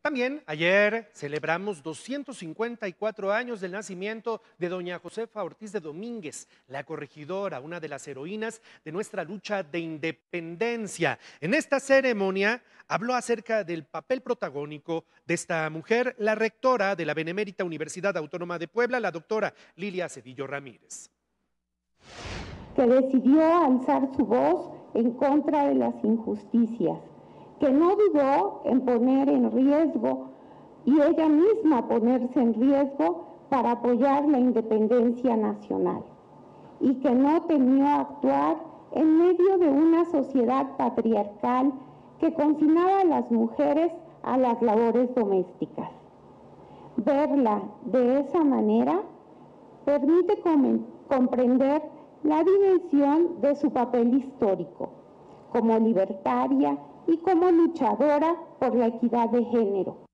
También ayer celebramos 254 años del nacimiento de doña Josefa Ortiz de Domínguez, la corregidora, una de las heroínas de nuestra lucha de independencia. En esta ceremonia habló acerca del papel protagónico de esta mujer, la rectora de la Benemérita Universidad Autónoma de Puebla, la doctora Lilia Cedillo Ramírez. Que decidió alzar su voz en contra de las injusticias, que no dudó en poner en riesgo y ella misma ponerse en riesgo para apoyar la independencia nacional, y que no temió actuar en medio de una sociedad patriarcal que confinaba a las mujeres a las labores domésticas. Verla de esa manera permite comprender la dimensión de su papel histórico como libertaria y como luchadora por la equidad de género.